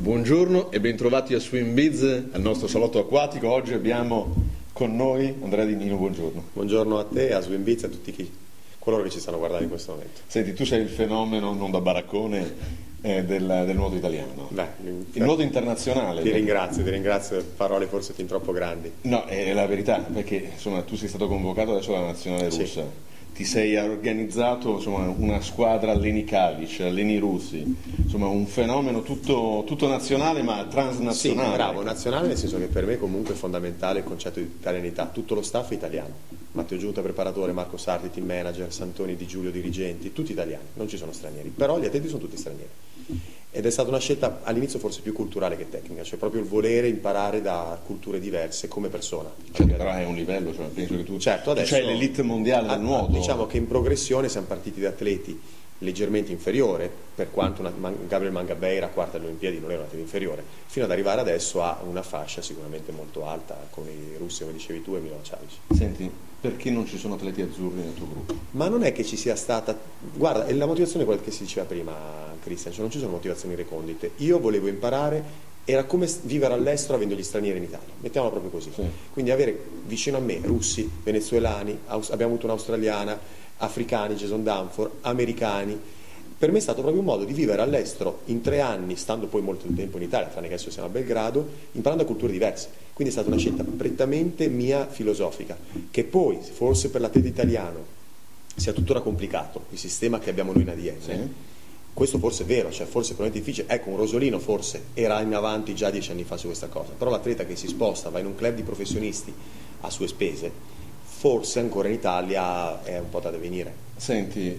Buongiorno e bentrovati a Swimbiz, al nostro salotto acquatico. Oggi abbiamo con noi Andrea Di Nino, buongiorno. Buongiorno a te, a Swimbiz e a tutti coloro che ci stanno guardando in questo momento. Senti, tu sei il fenomeno, non da baraccone, del nuoto italiano. Il nuoto internazionale. Ti ringrazio, parole forse fin troppo grandi. No, è la verità, perché insomma tu sei stato convocato adesso alla nazionale russa. Sì. Ti sei organizzato una squadra alleni Kalic, alleni russi, insomma un fenomeno tutto nazionale ma transnazionale. Sì, bravo, nazionale nel senso che per me comunque è fondamentale il concetto di italianità, tutto lo staff è italiano, Matteo Giunta preparatore, Marco Sardi team manager, Santoni Di Giulio dirigenti, tutti italiani, non ci sono stranieri, però gli atleti sono tutti stranieri. Ed è stata una scelta all'inizio forse più culturale che tecnica, cioè proprio il volere imparare da culture diverse come persona. Certo, però è un livello, cioè, penso che tu adesso, c'hai l'elite mondiale del nuoto. Diciamo che in progressione siamo partiti da atleti leggermente inferiore, per quanto Gabriel Mangabeira, quarta alle Olimpiadi, non era un atleta inferiore, fino ad arrivare adesso a una fascia sicuramente molto alta, con i russi, come dicevi tu, e Milano Čalić. Senti, perché non ci sono atleti azzurri nel tuo gruppo? Ma non è che ci sia stata... Guarda, la motivazione è quella che si diceva prima, Cristian, cioè non ci sono motivazioni recondite. Io volevo imparare, era come vivere all'estero avendo gli stranieri in Italia, mettiamola proprio così. Sì. Quindi avere vicino a me russi, venezuelani, abbiamo avuto un'australiana, africani, Jason Danforth, americani. Per me è stato proprio un modo di vivere all'estero in 3 anni, stando poi molto tempo in Italia, tranne che adesso siamo a Belgrado, imparando culture diverse. Quindi è stata una scelta prettamente mia filosofica, che poi, forse per l'atleta italiano, sia tuttora complicato, il sistema che abbiamo noi in ADN. Sì. Questo forse è vero, cioè forse è probabilmente difficile. Ecco, un Rosolino forse era in avanti già 10 anni fa su questa cosa, però l'atleta che si sposta, va in un club di professionisti a sue spese, forse ancora in Italia è un po' da venire. Senti,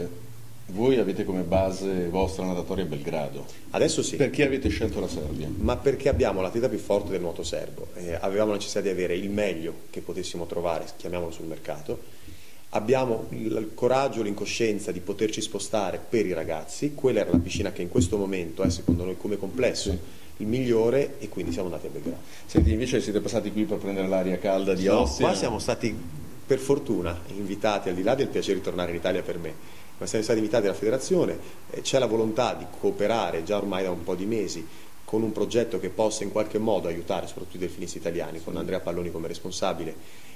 voi avete come base vostra natatoria a Belgrado. Adesso sì. Perché avete scelto la Serbia? Ma perché abbiamo l'atleta più forte del nuoto serbo. Avevamo la necessità di avere il meglio che potessimo trovare, chiamiamolo sul mercato. Abbiamo il coraggio, l'incoscienza di poterci spostare per i ragazzi. Quella era la piscina che in questo momento è, secondo noi, come complesso, sì, il migliore, e quindi siamo andati a Belgrado. Senti, invece siete passati qui per prendere l'aria calda di Ostia? Qua siamo stati, per fortuna, invitati, al di là del piacere di tornare in Italia per me, ma siamo stati invitati dalla federazione, c'è la volontà di cooperare già ormai da un po' di mesi con un progetto che possa in qualche modo aiutare soprattutto i delfinisti italiani, con Andrea Palloni come responsabile,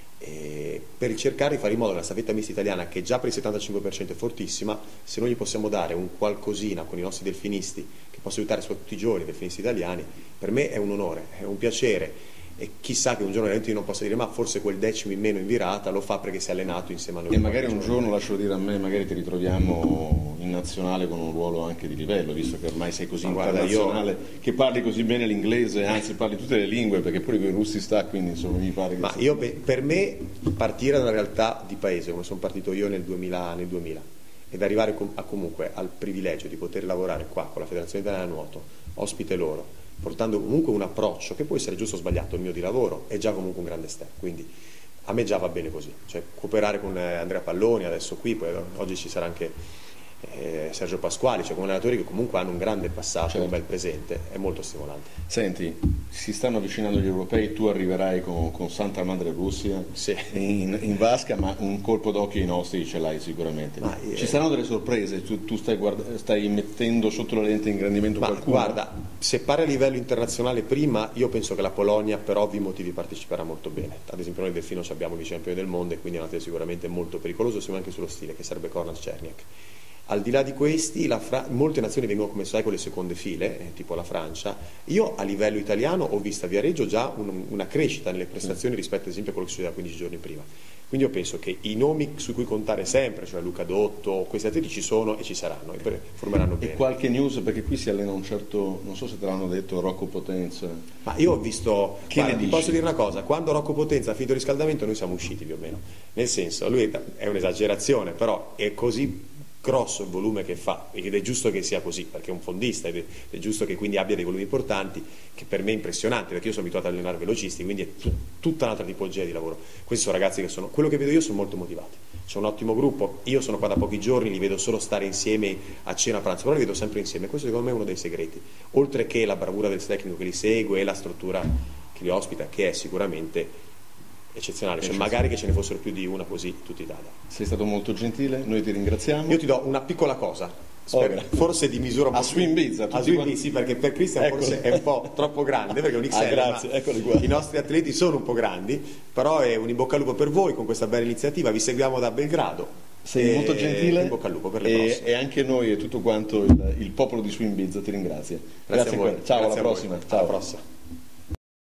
per cercare di fare in modo che la staffetta mista italiana, che già per il 75% è fortissima, se noi gli possiamo dare un qualcosina con i nostri delfinisti che possa aiutare soprattutto i giovani delfinisti italiani, per me è un onore, è un piacere, e chissà che un giorno io non possa dire ma forse quel decimo in meno in virata lo fa perché si è allenato insieme a noi. E magari un giorno, lascio dire a me, magari ti ritroviamo in nazionale con un ruolo anche di livello, visto che ormai sei così internazionale, che parli così bene l'inglese, anzi parli tutte le lingue, perché pure con i russi sta, quindi insomma mi pare che... Ma io, per me, partire da una realtà di paese come sono partito io nel 2000 ed arrivare comunque al privilegio di poter lavorare qua con la Federazione Italiana Nuoto, ospite loro, portando comunque un approccio che può essere giusto o sbagliato, il mio di lavoro, è già comunque un grande step, quindi a me già va bene così, cioè cooperare con Andrea Palloni adesso qui, poi oggi ci sarà anche Sergio Pasquali, cioè con allenatori che comunque hanno un grande passato, certo, un bel presente, è molto stimolante. Senti, si stanno avvicinando gli europei, tu arriverai con Santa Madre Russia, sì, in vasca, ma un colpo d'occhio ai nostri ce l'hai sicuramente. Ci saranno delle sorprese? Tu stai mettendo sotto la lente di ingrandimento qualcuno? Guarda, se pare a livello internazionale prima, io penso che la Polonia per ovvi motivi parteciperà molto bene. Ad esempio noi del Delfino abbiamo i campioni del mondo e quindi è un atleta sicuramente molto pericoloso, siamo anche sullo stile, che sarebbe Kornat Czerniak. Al di là di questi, molte nazioni vengono, come sai, con le seconde file, tipo la Francia. Io a livello italiano ho visto a Viareggio già una crescita nelle prestazioni rispetto ad esempio a quello che succedeva 15 giorni prima. Quindi io penso che i nomi su cui contare sempre, cioè Luca Dotto, questi atleti ci sono e ci saranno, e formeranno bene. E qualche news, perché qui si allena un certo, non so se te l'hanno detto, Rocco Potenza. Ma io ho visto, guarda, ti posso dire una cosa, quando Rocco Potenza ha finito il riscaldamento noi siamo usciti più o meno, nel senso, lui è un'esagerazione, però è così grosso il volume che fa, ed è giusto che sia così perché è un fondista ed è giusto che quindi abbia dei volumi importanti, che per me è impressionante perché io sono abituato ad allenare velocisti, quindi è tutta un'altra tipologia di lavoro. Questi sono ragazzi che sono, quello che vedo io, sono molto motivati, c'è un ottimo gruppo, io sono qua da pochi giorni, li vedo solo stare insieme a cena a pranzo, però li vedo sempre insieme, questo secondo me è uno dei segreti, oltre che la bravura del tecnico che li segue e la struttura che li ospita, che è sicuramente eccezionale, cioè magari che ce ne fossero più di una così in tutta Italia. Sei stato molto gentile, noi ti ringraziamo. Io ti do una piccola cosa, forse di misura un po' a Swim Bizza, a Swim Bizza, sì, perché per Christian forse è un po' troppo grande, perché è un XL, grazie, eccoli qua. I nostri atleti sono un po' grandi, però è un in bocca al lupo per voi con questa bella iniziativa, vi seguiamo da Belgrado. Sei molto gentile, in bocca al lupo per le prossime. E anche noi e tutto quanto il popolo di Swim Bizza ti ringrazia. Grazie a voi. Ciao, Grazie alla prossima. Alla prossima.